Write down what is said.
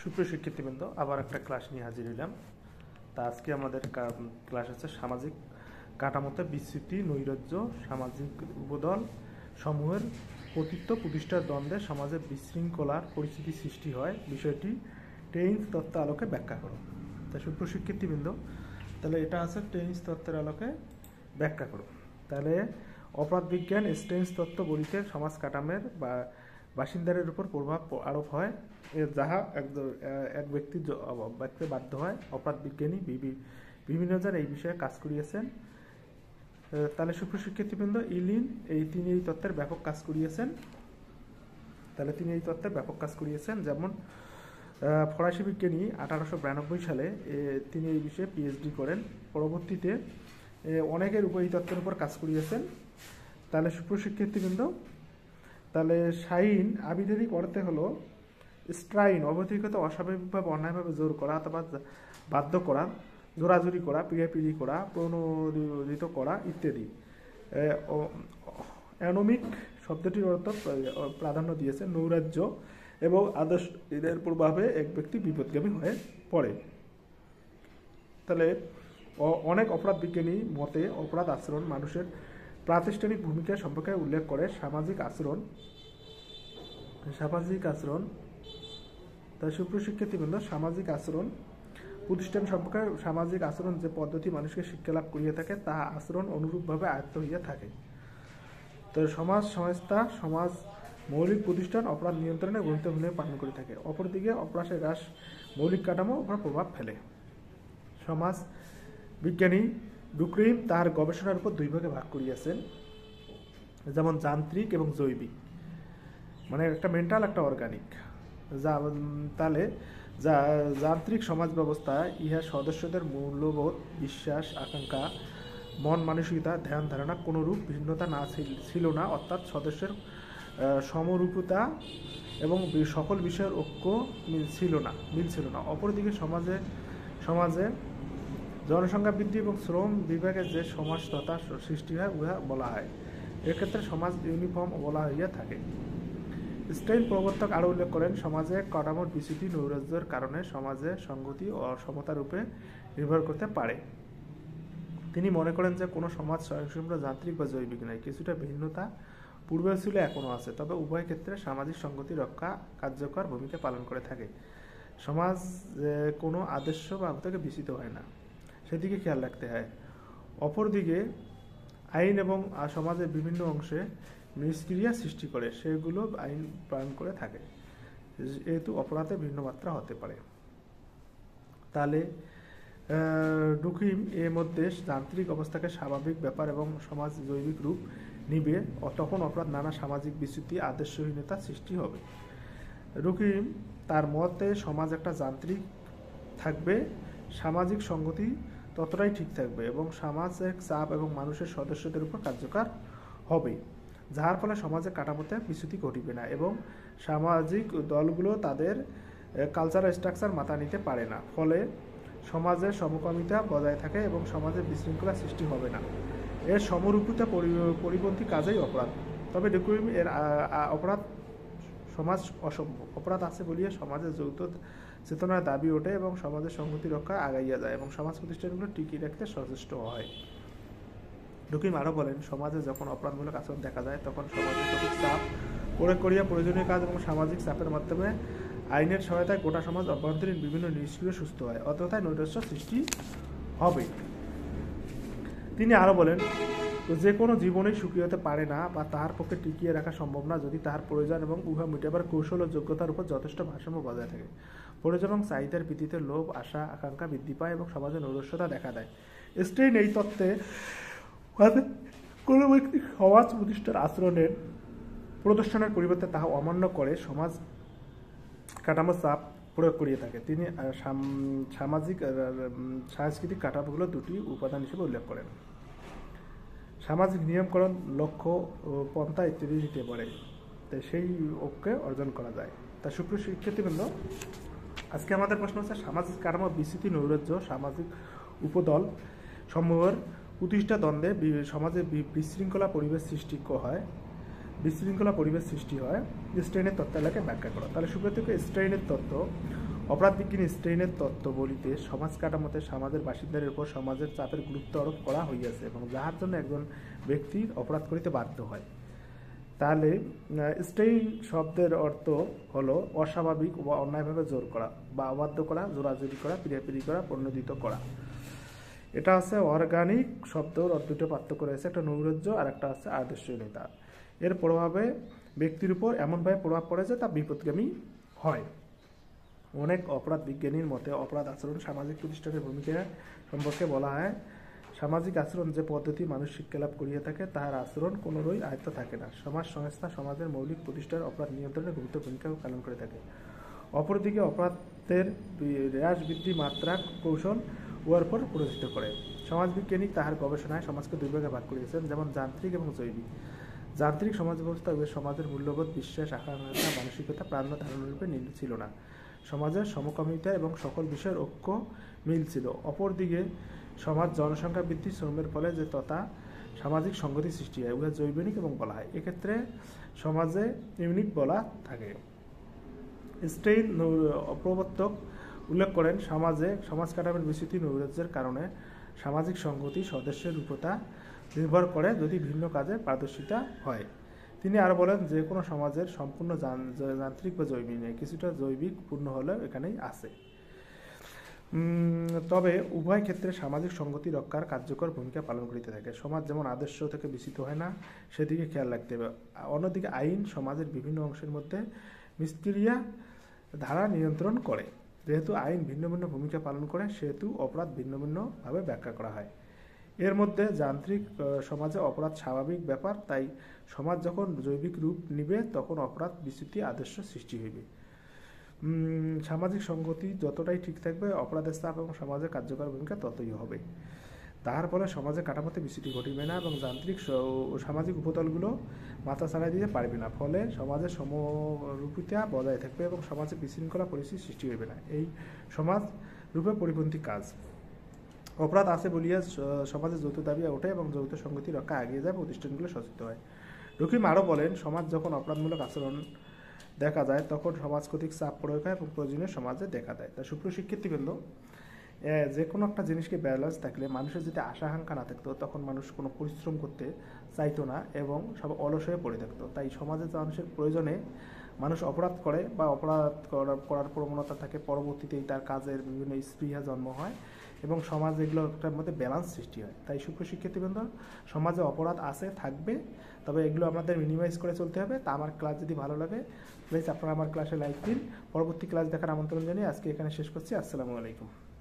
সুপ্রিয় শিক্ষার্থীবৃন্দ, আবার একটা ক্লাস নিয়ে হাজির হইলাম। তা আজকে আমাদের ক্লাস হচ্ছে সামাজিক কাঠামোতে বিস্তৃতি, নৈরাজ্য, সামাজিক উপদল সমূহের কর্তৃত্ব প্রতিষ্ঠার দ্বন্দ্বে সমাজে বিশৃঙ্খলার পরিস্থিতি সৃষ্টি হয়, বিষয়টি টেইনস তত্ত্ব আলোকে ব্যাখ্যা করো। তা সুপ্রিয় শিক্ষার্থীবৃন্দ, তাহলে এটা আছে টেইনস তত্ত্বের আলোকে ব্যাখ্যা করো। তাহলে অপরাধ বিজ্ঞান স্টেইনস তত্ত্ব বলিতে সমাজ কাঠামোর বা বাসিন্দাদের উপর প্রভাব আরোপ হয়, যাহা এক ব্যক্তি বাধ্য হয়। অপরাধ বিজ্ঞানী বিভিন্ন জন এই বিষয়ে কাজ করিয়েছেন। তাহলে সুপ্রিয় শিক্ষার্থীবৃন্দ, ইলিন তিনি এই তত্ত্বের ব্যাপক কাজ করিয়েছেন। যেমন ফরাসি বিজ্ঞানী 1892 সালে তিনি এই বিষয়ে পিএইচডি করেন। পরবর্তীতে অনেকের উপর এই তত্ত্বের উপর কাজ করিয়েছেন। তাহলে সুপ্রিয় শিক্ষার্থীবৃন্দ, তাহলে সাইন আবিধানিক অর্থে হলো স্ট্রাইন, অবধিকত অস্বাভাবিকভাবে অন্যায়ভাবে জোর করা অথবা বাধ্য করা, জোরাজুরি করা, পিড়াপিড়ি করা, প্রণোদিত করা ইত্যাদি। অ্যানোমিক শব্দটির অর্থ প্রাধান্য দিয়েছে নৈরাজ্য এবং আদর্শ এদের প্রভাবে এক ব্যক্তি বিপদগামী হয়ে পড়ে। তাহলে অনেক অপরাধ বিজ্ঞানী মতে অপরাধ আচরণ মানুষের প্রাতিষ্ঠানিক ভূমিকা সম্পর্কে উল্লেখ করে। সামাজিক আচরণ তাই সুপ্রিয় শিক্ষার্থীবৃন্দ, সামাজিক আচরণ প্রতিষ্ঠান সম্পর্কে সামাজিক আচরণ যে পদ্ধতি মানুষকে শিক্ষা লাভ করিয়া থাকে, তাহা আচরণ অনুরূপভাবে আয়ত্ত হইয়া থাকে। তো সমাজ সংস্থা, সমাজ মৌলিক প্রতিষ্ঠান অপরাধ নিয়ন্ত্রণে গঠিত ভূমিকা পালন করে থাকে। অপরদিকে অপরাধের হ্রাস মৌলিক কাঠামো উপর প্রভাব ফেলে। সমাজ বিজ্ঞানী ডুক্রেইম তার গবেষণার উপর দুই ভাগে ভাগ করিয়াছেন, যেমন যান্ত্রিক এবং জৈবিক, মানে একটা মেন্টাল একটা অর্গানিক। তাহলে যান্ত্রিক সমাজ ব্যবস্থা ইহা সদস্যদের মূল্যবোধ, বিশ্বাস, আকাঙ্ক্ষা, মন মানসিকতা, ধ্যান ধারণা কোনরূপ ভিন্নতা ছিল না, অর্থাৎ সদস্যের সমরূপতা এবং সকল বিষয়ের ঐক্য মিল ছিল না। অপরদিকে সমাজে জনসংখ্যা বৃদ্ধি এবং শ্রম বিভাগে যে সমাজততা সৃষ্টি হয় উহা বলা হয়। এক্ষেত্রে সমাজ ইউনিফর্ম বলা হইয়া থাকে। স্টেইন প্রবর্তক আরও উল্লেখ করেন, সমাজে কাঠামোর বিচ্যুতি নৈরাজ্যের কারণে সমাজে সংগতি ও সমতার উপরে নির্ভর করতে পারে। তিনি মনে করেন যে কোনো সমাজ স্বয়ংসম্পূর্ণ যান্ত্রিক বা জৈবিক নয়, কিছুটা ভিন্নতা পূর্বেও ছিল, এখনও আছে, তবে উভয় ক্ষেত্রে সামাজিক সংগতি রক্ষা কার্যকর ভূমিকা পালন করে থাকে। সমাজ কোনো আদর্শ বা থেকে বিচ্যুত হয় না, সেদিকে খেয়াল রাখতে হয়। অপরদিকে আইন এবং সমাজের বিভিন্ন অংশে নিষ্ক্রিয়া সৃষ্টি করে, সেগুলো আইন প্রয়োগ করে থাকে, যেহেতু অপরাধের ভিন্ন মাত্রা হতে পারে। তাহলে ডুকিম এর মধ্যে যান্ত্রিক অবস্থাকে স্বাভাবিক ব্যাপার এবং সমাজ জৈবিক রূপ নিবে, তখন অপরাধ নানা সামাজিক বিচ্যুতি, আদর্শহীনতা সৃষ্টি হবে। ডুকিম তার মতে সমাজ একটা যান্ত্রিক থাকবে, সামাজিক সংগতি ততটাই ঠিক থাকবে এবং সামাজিক চাপ এবং মানুষের সদস্যদের উপর কার্যকর হবে, যার ফলে সমাজের কাঠামোতে বিচ্যুতি ঘটিবে না এবং সামাজিক দলগুলো তাদের কালচারাল স্ট্রাকচার মাথা নিতে পারে না, ফলে সমাজের সমকামিতা বজায় থাকে এবং সমাজের বিশৃঙ্খলা সৃষ্টি হবে না। এর সমরূপিতা পরিপন্থী কাজেই অপরাধ। তবে ডুকুইম এর সমাজ অসম্ভব, অপরাধ আছে বলিয়া সমাজের যৌথ চেতনার দাবি ওঠে এবং সমাজের সংহতি রক্ষায় আগাইয়া যায় এবং সমাজ প্রতিষ্ঠানগুলো টিকিয়ে রাখতে সচেষ্ট হয়। ডুকিম আরও বলেন, সমাজে যখন অপরাধমূলক আচরণ দেখা যায়, তখন সমাজের প্রতি চাপ প্রয়োগ করিয়া প্রয়োজনীয় কাজ এবং সামাজিক চাপের মাধ্যমে আইনের সহায়তায় গোটা সমাজ অভ্যন্তরীণ বিভিন্ন নিষ্ক্রিয় সুস্থ হয়, অতএব নৈরাজ্য সৃষ্টি হবে। তিনি আরও বলেন, যে কোনো জীবনেই সুখী হতে পারে না বা তাহার পক্ষে টিকিয়ে রাখা সম্ভব না যদি তাহার প্রয়োজন এবং উহা মিটাবার কৌশল ও যোগ্যতার উপর যথেষ্ট ভারসাম্য বজায় থাকে। প্রয়োজন এবং চাহিদার ভিত্তিতে লোভ, আশা, আকাঙ্ক্ষা বৃদ্ধি পায় এবং সমাজে নৈরাশ্যতা দেখা দেয়। স্টেইন এই তত্ত্বে কোনো ব্যক্তি সমাজ প্রতিষ্ঠার আচরণের প্রদর্শনের পরিবর্তে তাহা অমান্য করে সমাজ কাঠামো চাপ প্রয়োগ করিয়ে থাকে। তিনি সাংস্কৃতিক কাঠামোগুলো দুটি উপাদান হিসেবে উল্লেখ করেন। সামাজিক নিয়মকরণ, লক্ষ্য, পন্থা ইত্যাদি দিতে পারে, তাই সেই ঐক্যে অর্জন করা যায়। তা সুপ্রিয় শিক্ষার্থীবৃন্দ, আজকে আমাদের প্রশ্ন হচ্ছে সামাজিক কাঠামো বিচ্যুতি, নৈরাজ্য, সামাজিক উপদল সমূহের প্রতিষ্ঠা দ্বন্দ্বে সমাজে বিশৃঙ্খলা পরিবেশ সৃষ্টি হয়। স্টেইনের তত্ত্ব এলাকায় ব্যাখ্যা করা। তাহলে সুপ্রিয় স্টেইনের তত্ত্ব অপরাধ বিজ্ঞানী স্টেইনের তত্ত্ববলিতে সমাজ কাঠামোতে সমাজের বাসিন্দাদের উপর সমাজের চাপের গুরুত্ব আরোপ করা হইয়াছে এবং যাহার জন্য একজন ব্যক্তি অপরাধ করিতে বাধ্য হয়। তাহলে স্টেইন শব্দের অর্থ হলো অস্বাভাবিক বা অন্যায়ভাবে জোর করা বা অবাধ্য করা, জোরাজুরি করা, পিড়াপিড়ি করা, প্রণোদিত করা। এটা হচ্ছে অর্গানিক শব্দর দুটো পার্থক্য রয়েছে, একটা নৈরাজ্য আর একটা হচ্ছে আদর্শহীনতা। এর প্রভাবে ব্যক্তির উপর এমনভাবে প্রভাব পড়ে যে তা বিপদগামী হয়। অনেক অপরাধ বিজ্ঞানীর মতে অপরাধ আচরণ সামাজিক প্রতিষ্ঠানের ভূমিকা সম্পর্কে বলা হয়, সামাজিক আচরণ যে পদ্ধতি মানুষ শিক্ষালাভ করিয়া থাকে তাহার আচরণ কোনোরই আয়ত্ত থাকে না। সমাজ সংস্থা সমাজের মৌলিক প্রতিষ্ঠার অপরাধ নিয়ন্ত্রণে গুরুত্ব ভূমিকা পালন করে থাকে। অপরদিকে অপরাধের হ্রাস বৃদ্ধি মাত্রা কৌশল উহার উপর প্ররোচিত করে। সমাজবিজ্ঞানী তাহার গবেষণায় সমাজকে দুই ভাগে ভাগ করিয়েছেন, যেমন যান্ত্রিক এবং জৈবিক। যান্ত্রিক সমাজ ব্যবস্থা সমাজের মূল্যবোধ, বিশ্বাস, আকাঙ্ক্ষা, মানসিকতা প্রাণ ধারণরূপে ছিল না। সমাজের সমকামিতা এবং সকল বিষয়ের ঐক্য মিল ছিল। অপরদিকে সমাজ জনসংখ্যা বৃদ্ধি, শ্রমের ফলে যে তথা সামাজিক সংগতি সৃষ্টি হয়, উহা জৈবনিক এবং বলা হয়। এক্ষেত্রে সমাজে ইউনিক বলা থাকে। স্টেইন প্রবর্তক উল্লেখ করেন, সমাজ কাঠামোর বিস্তৃতি নৈরাজ্যের কারণে সামাজিক সংগতি সদস্যের রূপতা নির্ভর করে যদি ভিন্ন কাজে পারদর্শিতা হয়। তিনি আরও বলেন, যে কোনো সমাজের সম্পূর্ণ যান্ত্রিক বা জৈবিক নেই, কিছুটা জৈবিক পূর্ণ হলেও এখানেই আছে। তবে উভয় ক্ষেত্রে সামাজিক সংগতি রক্ষার কার্যকর ভূমিকা পালন করিতে থাকে। সমাজ যেমন আদর্শ থেকে বিচ্যুত হয় না, সেদিকে খেয়াল রাখতে হবে। অন্যদিকে আইন সমাজের বিভিন্ন অংশের মধ্যে মিস্ত্রিয়া ধারা নিয়ন্ত্রণ করে। যেহেতু আইন ভিন্ন ভিন্ন ভূমিকা পালন করে, সেহেতু অপরাধ ভিন্ন ভিন্নভাবে ব্যাখ্যা করা হয়। এর মধ্যে যান্ত্রিক সমাজে অপরাধ স্বাভাবিক ব্যাপার, তাই সমাজ যখন জৈবিক রূপ নিবে তখন অপরাধ বিচ্যুতি আদর্শ সৃষ্টি হইবে। সামাজিক সংগতি যতটাই ঠিক থাকবে, অপরাধের চাপ এবং সমাজের কার্যকর ভূমিকা ততই হবে। তাহার ফলে সমাজের কাঠামোতে বিচ্যুতি ঘটিবে না এবং যান্ত্রিক সামাজিক উপতলগুলো মাথা ছাড়াই দিতে পারবে না। ফলে সমাজের সমরূপিতা বজায় থাকবে এবং সমাজে বিশৃঙ্খলা পরিস্থিতি সৃষ্টি হইবে না। এই সমাজ রূপে পরিপন্থী কাজ। অপরাধ আছে বলিয়া সমাজে যৌথ দাবি ওঠে এবং যৌথ সংগতি রক্ষা এগিয়ে যায়, প্রতিষ্ঠানগুলো সচেতন হয়। রকিম আরও বলেন, সমাজ যখন অপরাধমূলক আচরণ দেখা যায় তখন সমাজ কর্তৃক চাপ প্রয়োগ হয় এবং প্রয়োজনীয় সমাজে দেখা দেয়। তা সুপ্রিয় শিক্ষার্থীবৃন্দ, যে কোনো একটা জিনিসকে ব্যালেন্স থাকলে, মানুষের যদি আশা আকাঙ্ক্ষা না থাকতো তখন মানুষ কোনো পরিশ্রম করতে চাইতো না এবং সব অলস হয়ে পড়ে থাকতো। তাই সমাজে মানুষের প্রয়োজনে মানুষ অপরাধ করে বা অপরাধ করার প্রবণতা থাকে, পরবর্তীতেই তার কাজের বিভিন্ন স্পৃহা জন্ম হয় এবং সমাজ এগুলোর মধ্যে ব্যালেন্স সৃষ্টি হয়। তাই সুপ্রিয় শিক্ষার্থীবৃন্দ, সমাজে অপরাধ আছে, থাকবে, তবে এগুলো আমাদের মিনিমাইজ করে চলতে হবে। তা আমার ক্লাস যদি ভালো লাগে প্লিজ আপনারা আমার ক্লাসে লাইক দিন। পরবর্তী ক্লাস দেখার আমন্ত্রণ জানিয়ে আজকে এখানে শেষ করছি। আসসালামু আলাইকুম।